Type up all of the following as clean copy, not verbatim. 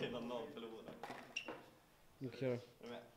innan någon förlorar. Okej. Är du med?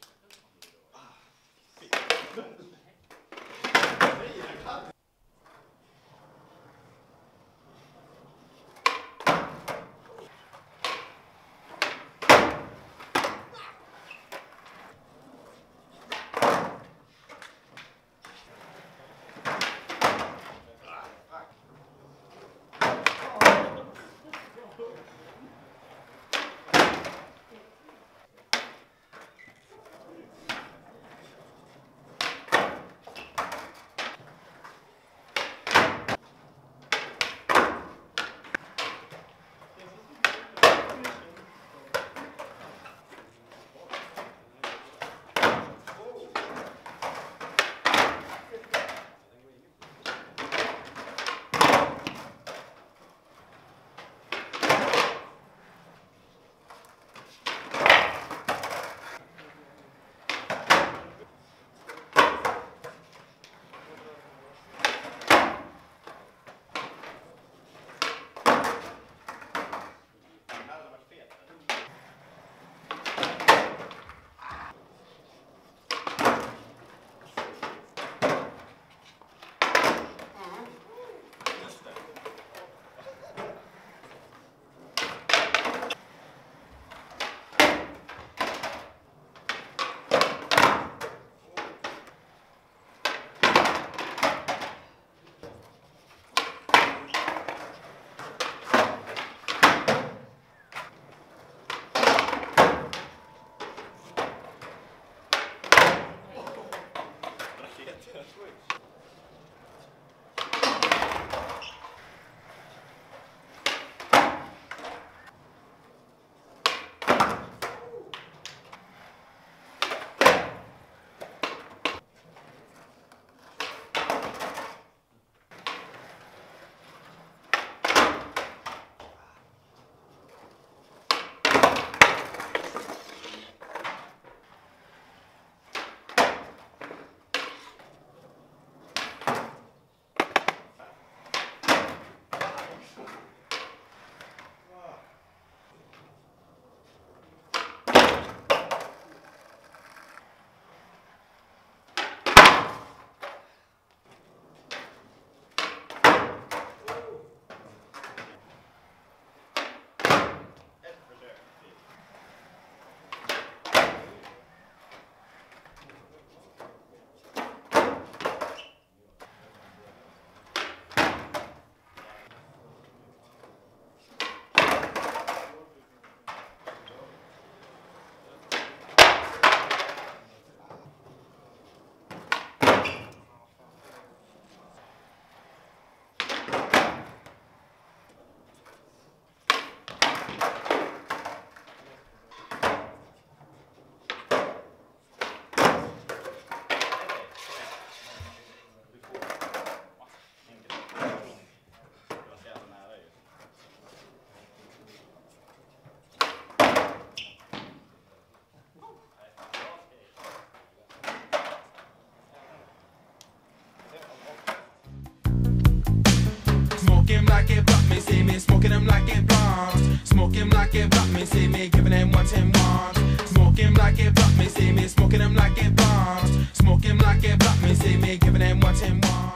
like it, but me see me smoking them like it bombs. Smoking like it, but me see me giving them what him wants. Smoking like it, but me see me smoking them like it bombs. Smoking like it, but me see me giving them what him wants.